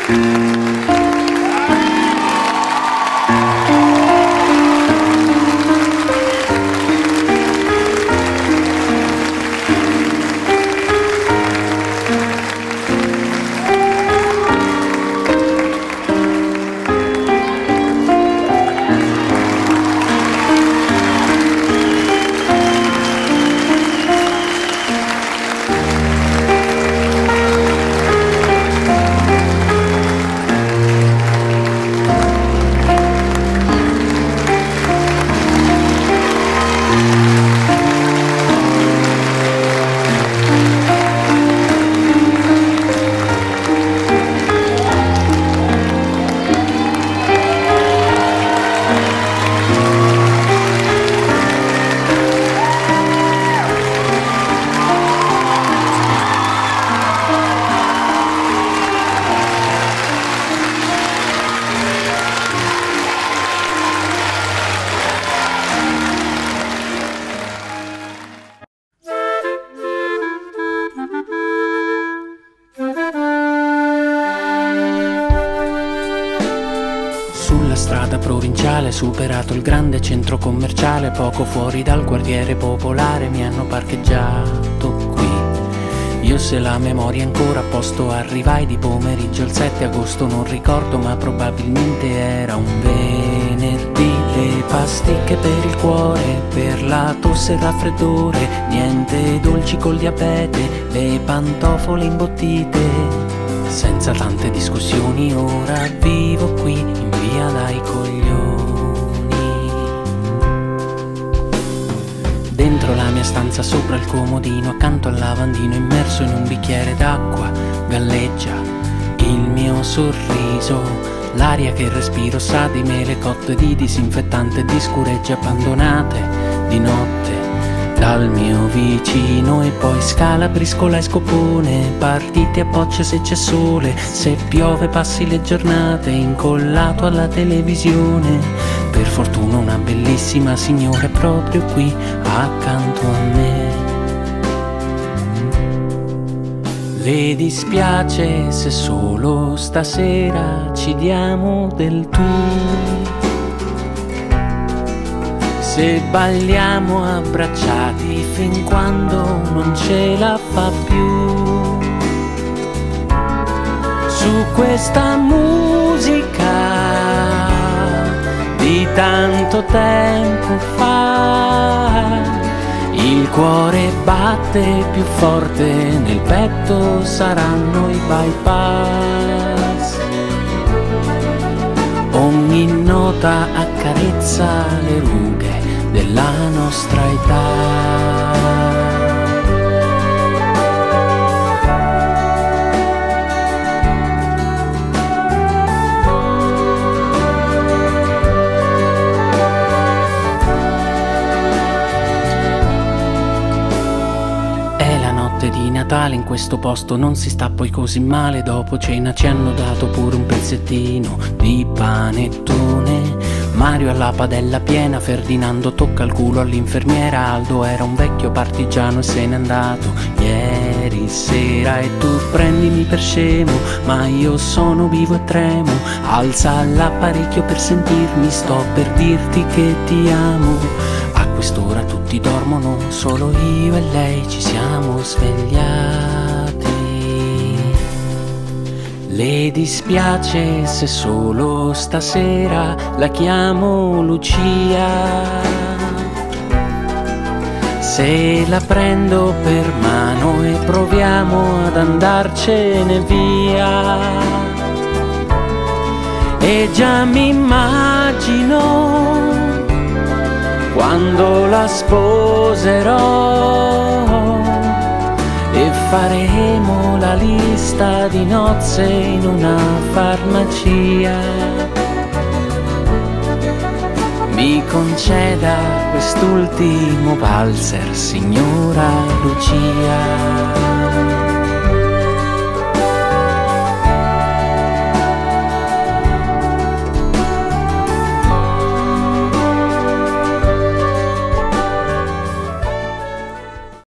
Strada provinciale, superato il grande centro commerciale, poco fuori dal quartiere popolare mi hanno parcheggiato qui. Io, se la memoria è ancora a posto, arrivai di pomeriggio il 7 agosto, non ricordo ma probabilmente era un venerdì. Le pasticche per il cuore, per la tosse e il raffreddore, niente dolci col diabete, le pantofole imbottite. Senza tante discussioni ora vivo qui in via dai Coglioni. Dentro la mia stanza, sopra il comodino, accanto al lavandino, immerso in un bicchiere d'acqua, galleggia il mio sorriso. L'aria che respiro sa di mele cotte, di disinfettante e di scuregge abbandonate di notte dal mio vicino. E poi scala, briscola e scopone, partite a bocce se c'è sole, se piove passi le giornate incollato alla televisione. Per fortuna una bellissima signora è proprio qui accanto a me. Le dispiace se solo stasera ci diamo del tu, se balliamo abbracciati fin quando non ce la fa più. Su questa musica di tanto tempo fa, il cuore batte più forte, nel petto saranno i bypass. Ogni nota accarezza le rughe della nostra età. Di Natale in questo posto non si sta poi così male, dopo cena ci hanno dato pure un pezzettino di panettone. Mario alla padella piena, Ferdinando tocca il culo all'infermiera, Aldo era un vecchio partigiano e se n'è andato ieri sera. E tu prendimi per scemo, ma io sono vivo e tremo, alza l'apparecchio per sentirmi, sto per dirti che ti amo. A quest'ora tutti dormono, solo io e lei ci siamo svegliati. Le dispiace se solo stasera la chiamo Lucia, se la prendo per mano e proviamo ad andarcene via. E già mi immagino quando la sposerò e faremo la lista di nozze in una farmacia. Mi conceda quest'ultimo valzer, signora Lucia.